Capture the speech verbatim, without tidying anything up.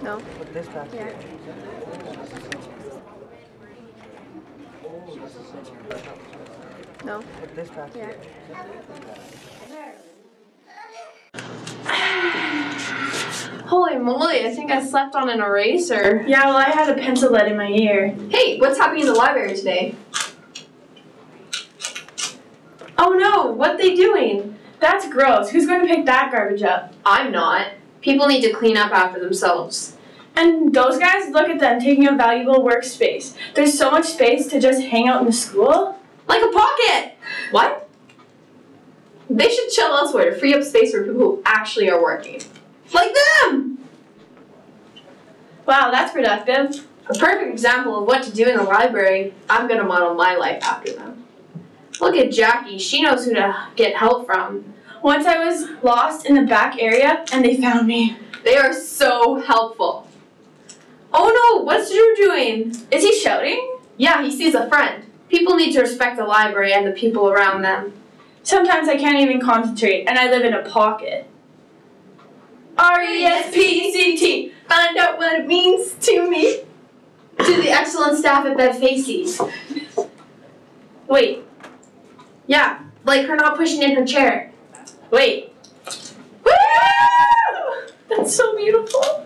No. Put this back Yeah. here. No. Put this back Yeah. here. Holy moly, I think I slept on an eraser. Yeah, well, I had a pencil lead in my ear. Hey, what's happening in the library today? Oh no, what they doing? That's gross. Who's going to pick that garbage up? I'm not. People need to clean up after themselves. And those guys, look at them taking up valuable workspace. There's so much space to just hang out in the school. Like a pocket! What? They should chill elsewhere to free up space for people who actually are working. Like them! Wow, that's productive. A perfect example of what to do in the library. I'm gonna model my life after them. Look at Jackie, she knows who to get help from. Once I was lost in the back area, and they found me. They are so helpful. Oh no, what's Drew doing? Is he shouting? Yeah, he sees a friend. People need to respect the library and the people around them. Sometimes I can't even concentrate, and I live in a pocket. R E S P C T, find out what it means to me. To the excellent staff at Facey. Wait, Yeah, like her not pushing in her chair. wait. Woo! That's so beautiful.